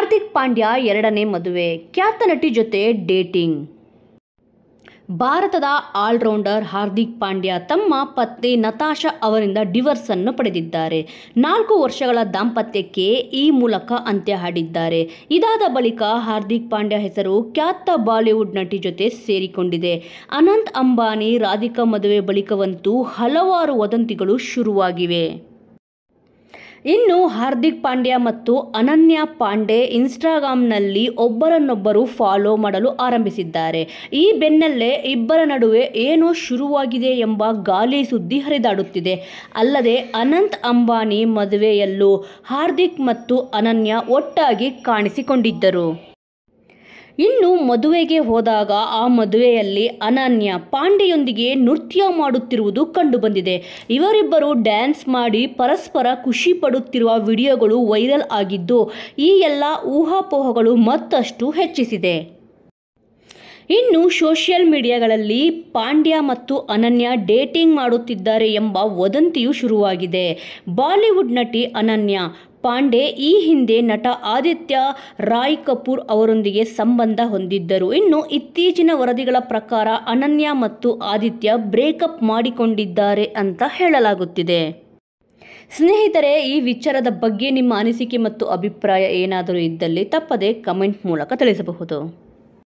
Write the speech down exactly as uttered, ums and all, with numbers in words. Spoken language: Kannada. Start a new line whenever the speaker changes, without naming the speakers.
ಹಾರ್ದಿಕ್ ಪಾಂಡ್ಯ ಎರಡನೇ ಮದುವೆ, ಖ್ಯಾತ ನಟಿ ಜೊತೆ ಡೇಟಿಂಗ್. ಭಾರತದ ಆಲ್ರೌಂಡರ್ ಹಾರ್ದಿಕ್ ಪಾಂಡ್ಯ ತಮ್ಮ ಪತ್ನಿ ನತಾಶಾ ಅವರಿಂದ ಡಿವೋರ್ಸ್ ಅನ್ನು ಪಡೆದಿದ್ದಾರೆ. ನಾಲ್ಕು ವರ್ಷಗಳ ದಾಂಪತ್ಯಕ್ಕೆ ಈ ಮೂಲಕ ಅಂತ್ಯ ಹಾಡಿದ್ದಾರೆ. ಇದಾದ ಬಳಿಕ ಹಾರ್ದಿಕ್ ಪಾಂಡ್ಯ ಹೆಸರು ಖ್ಯಾತ ಬಾಲಿವುಡ್ ನಟಿ ಜೊತೆ ಸೇರಿಕೊಂಡಿದೆ. ಅನಂತ್ ಅಂಬಾನಿ ರಾಧಿಕಾ ಮದುವೆ ಬಳಿಕವಂತೂ ಹಲವಾರು ವದಂತಿಗಳು ಶುರುವಾಗಿವೆ. ಇನ್ನು ಹಾರ್ದಿಕ್ ಪಾಂಡ್ಯ ಮತ್ತು ಅನನ್ಯಾ ಪಾಂಡೆ ಇನ್ಸ್ಟಾಗ್ರಾಂನಲ್ಲಿ ಒಬ್ಬರನ್ನೊಬ್ಬರು ಫಾಲೋ ಮಾಡಲು ಆರಂಭಿಸಿದ್ದಾರೆ. ಈ ಬೆನ್ನಲ್ಲೇ ಇಬ್ಬರ ನಡುವೆ ಏನೋ ಶುರುವಾಗಿದೆ ಎಂಬ ಗಾಳಿ ಸುದ್ದಿ ಹರಿದಾಡುತ್ತಿದೆ. ಅಲ್ಲದೆ ಅನಂತ್ ಅಂಬಾನಿ ಮದುವೆಯಲ್ಲೂ ಹಾರ್ದಿಕ್ ಮತ್ತು ಅನನ್ಯಾ ಒಟ್ಟಾಗಿ ಕಾಣಿಸಿಕೊಂಡಿದ್ದರು. ಇನ್ನು ಮದುವೆಗೆ ಹೋದಾಗ ಆ ಮದುವೆಯಲ್ಲಿ ಅನನ್ಯಾ ಪಾಂಡೆಯೊಂದಿಗೆ ನೃತ್ಯ ಮಾಡುತ್ತಿರುವುದು ಕಂಡುಬಂದಿದೆ. ಇವರಿಬ್ಬರು ಡ್ಯಾನ್ಸ್ ಮಾಡಿ ಪರಸ್ಪರ ಖುಷಿ ಪಡುತ್ತಿರುವ ವಿಡಿಯೋಗಳು ವೈರಲ್ ಆಗಿದ್ದು, ಈ ಎಲ್ಲ ಊಹಾಪೋಹಗಳು ಮತ್ತಷ್ಟು ಹೆಚ್ಚಿಸಿದೆ. ಇನ್ನು ಸೋಷಿಯಲ್ ಮೀಡಿಯಾಗಳಲ್ಲಿ ಪಾಂಡ್ಯ ಮತ್ತು ಅನನ್ಯಾ ಡೇಟಿಂಗ್ ಮಾಡುತ್ತಿದ್ದಾರೆ ಎಂಬ ವದಂತಿಯೂ ಶುರುವಾಗಿದೆ. ಬಾಲಿವುಡ್ ನಟಿ ಅನನ್ಯಾ ಪಾಂಡೆ ಈ ಹಿಂದೆ ನಟ ಆದಿತ್ಯ ರಾಯ್ ಕಪೂರ್ ಅವರೊಂದಿಗೆ ಸಂಬಂಧ ಹೊಂದಿದ್ದರು. ಇನ್ನು ಇತ್ತೀಚಿನ ವರದಿಗಳ ಪ್ರಕಾರ ಅನನ್ಯಾ ಮತ್ತು ಆದಿತ್ಯ ಬ್ರೇಕಪ್ ಮಾಡಿಕೊಂಡಿದ್ದಾರೆ ಅಂತ ಹೇಳಲಾಗುತ್ತಿದೆ. ಸ್ನೇಹಿತರೆ, ಈ ವಿಚಾರದ ಬಗ್ಗೆ ನಿಮ್ಮ ಅನಿಸಿಕೆ ಮತ್ತು ಅಭಿಪ್ರಾಯ ಏನಾದರೂ ಇದ್ದಲ್ಲಿ ತಪ್ಪದೆ ಕಮೆಂಟ್ ಮೂಲಕ ತಿಳಿಸಬಹುದು.